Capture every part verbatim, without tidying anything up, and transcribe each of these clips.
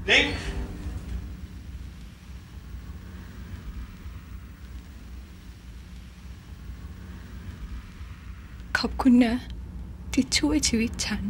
นิ้งขอบคุณนะที่ช่วยชีวิตฉัน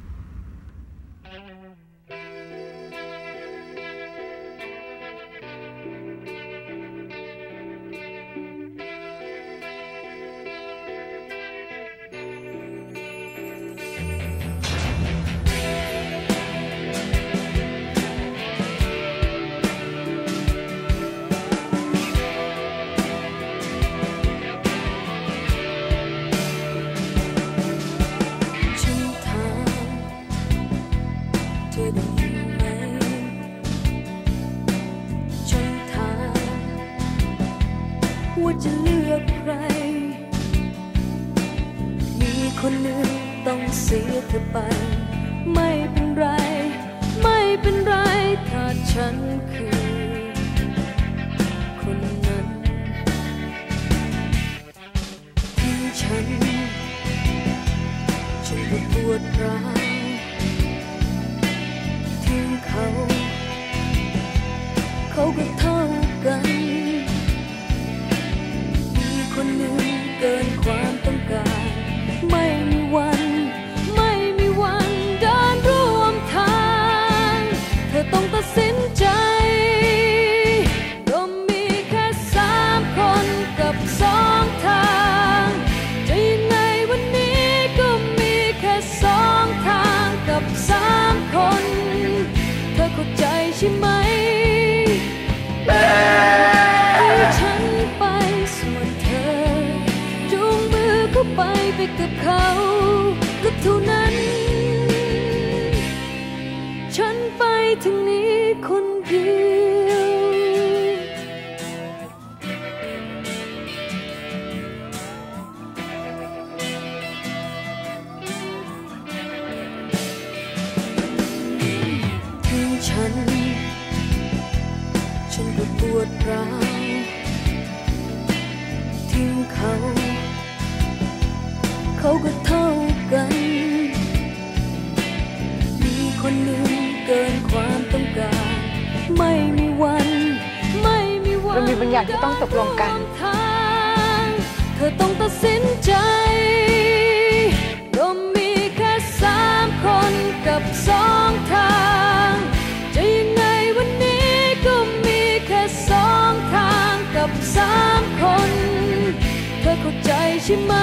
ว่าจะเลือกใครมีคนหนึ่งต้องเสียเธอไปไม่เป็นไรไม่เป็นไรถ้าฉันคือคนนั้นทิ้งฉันฉันก็ปวดร้าวทิ้งเขาเขาก็เท่ากันคนหนึ่งเกินความต้องการไม่มีวันไม่มีวันเดินร่วมทางเธอต้องตัดสินใจก็มีแค่สามคนกับสองทางจะยังไงวันนี้ก็มีแค่สองทางกับสามคนเธอเข้าใจใช่ไหมไปไปกับเขาก็เท่านั้นฉันไปถึงนี้คนเดียวถึงฉันฉันก็ปวดร้าวทิ้งเขาเขาก็เท่ากันมีคนหนึ่งเกินความต้องการไม่มีวันไม่มีวันเรามีบางอย่างที่ต้องตกลงกันเธอต้องตัดสินใจก็มีแค่สามคนกับสองทางจะยังไงวันนี้ก็มีแค่สองทางกับสามคนเธอเข้าใจใช่ไหม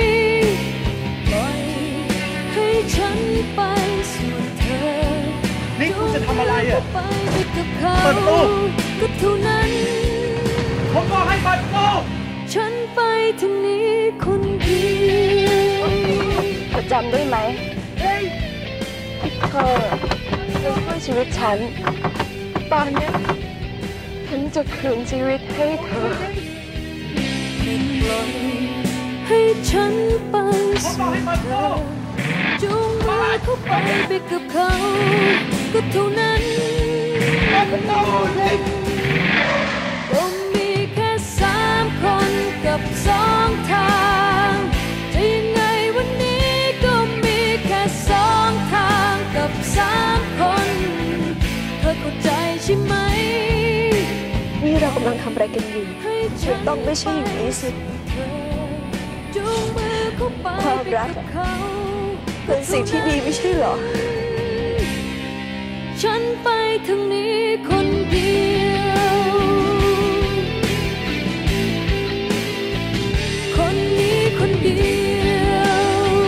ฉันไปส่วนเธอนี่คุณจะทำอะไรอ่ะเปิดประตูก็เท่านั้นผมบอกให้เปิดประตูฉันไปทางนี้คนเดียวเธอจำได้ไหมที่เธอจะช่วยชีวิตฉันตอนนี้ฉันจะคืนชีวิตให้เธอให้ฉันไปส่วนเธอจูงมือเข้าไปไปกับเขาก็เท่านั้นก็มีแค่สามคนกับสองทางจะยังไงวันนี้ก็มีแค่สองทางกับสามคนเธอเข้าใจใช่ไหมนี่เรากำลังทำอะไรกันอยู่ฉันต้องไม่ใช่อย่างนี้สิความรักเป็นสิ่งที่ดีไม่ใช่เหรอฉันไปทางนี้คนเดียวคนนี้คนเดียว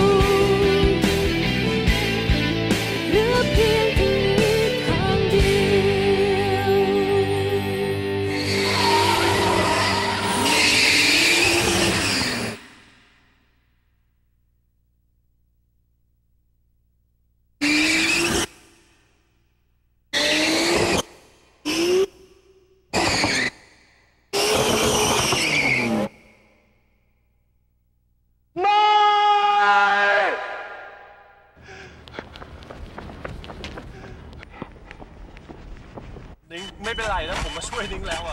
เหลือเพียงทางนี้ทางเดียวนิ้งไม่เป็นไรนะผมมาช่วยนิ้งแล้วอ่ะ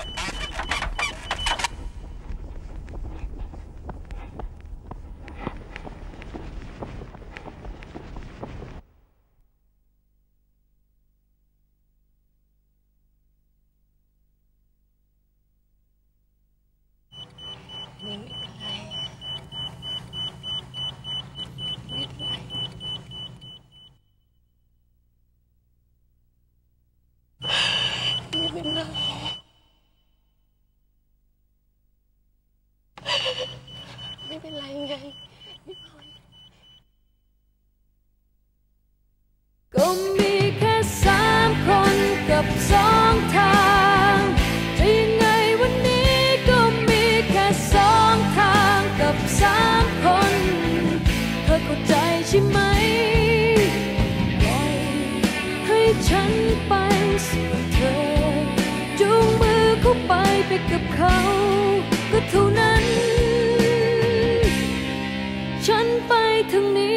ฉันไปสู่เธอจูงมือเข้าไปไปกับเขาก็เท่านั้นฉันไปทางนี้